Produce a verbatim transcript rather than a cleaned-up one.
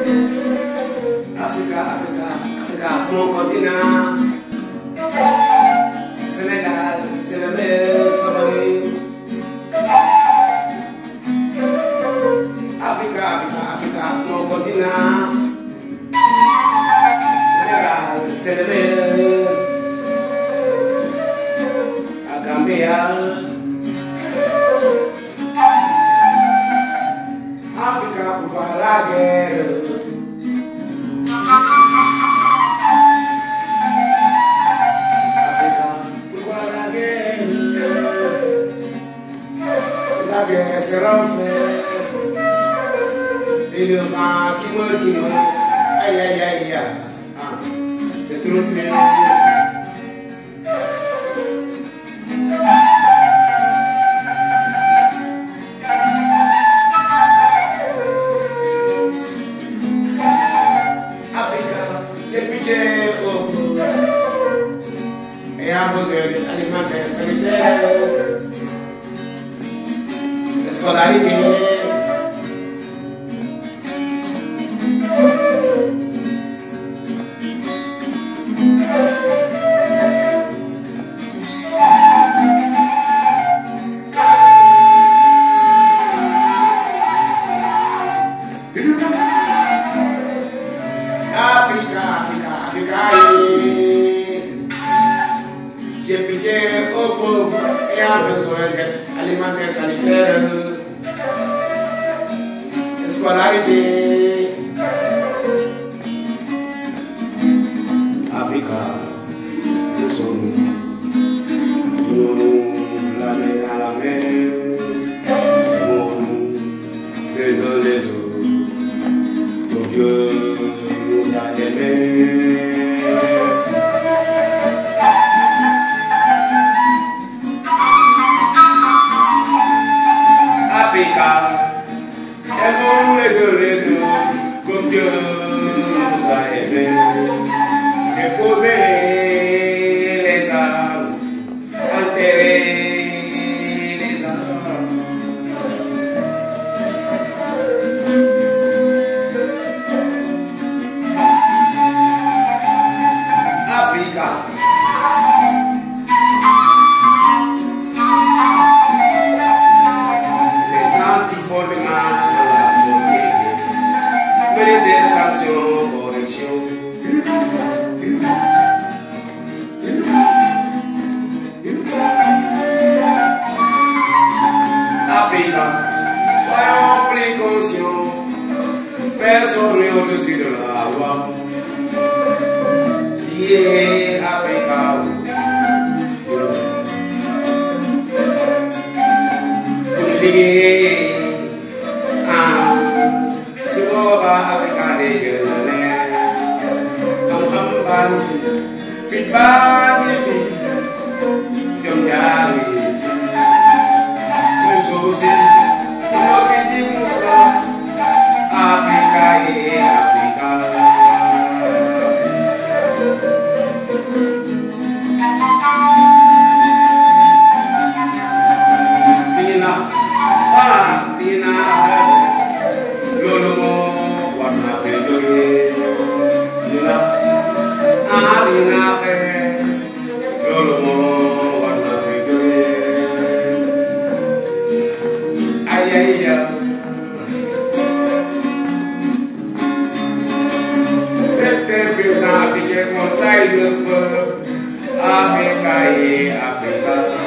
Africa, Africa, Africa, mon continent. Sénégal, c'est le meilleur soleil. Africa, Africa, Africa, mon continent. Sénégal, c'est le meilleur. A Gambia. Africa, pourquoi la guerre? Africa, pourquoi la guerre? La guerre sera faite. Innocent qui meurt, qui meurt. Aïe, aïe, aïe, aïe. Ah, c'est trop triste. Et a besoin d'alimentaire sanitaire, de scolarité. Africa, Africa, Africa. J'ai pitié aux pauvres et a besoin d'aide alimentaire sanitaire, de scolarité. Africa, nous sommes nous, la main à la main, nous, les uns les autres, pour Dieu nous a aimés. Aimons-nous les uns les autres, comme Dieu nous a aimés. Déposez les armes, enterrez les armes. Africa. Des sanctions, corrections. Africa, soyons plus conscients. Personne n'est au-dessus de la loi. Yeah, Africa. Yeah. Africa de gueule, xam-xam baa ngi fi, fit baa ngi fi, jom yaa ngi fi, suñu suuf si moo fi ji mu sax, Africa yi Africa. Dina ah dina loolu moo c'était président africain, mon taille de peuple, Africa et Africa.